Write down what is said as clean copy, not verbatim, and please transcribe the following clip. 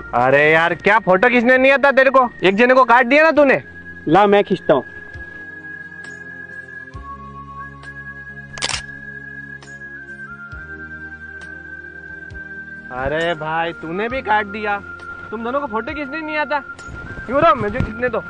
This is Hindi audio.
अरे यार, क्या फोटो खींचने नहीं आता तेरे को? एक जने को काट दिया ना तूने। ला मैं खींचता हूँ। अरे भाई, तूने भी काट दिया। तुम दोनों को फोटो खींचने नहीं आता? क्यों रहो, मुझे खींचने दो।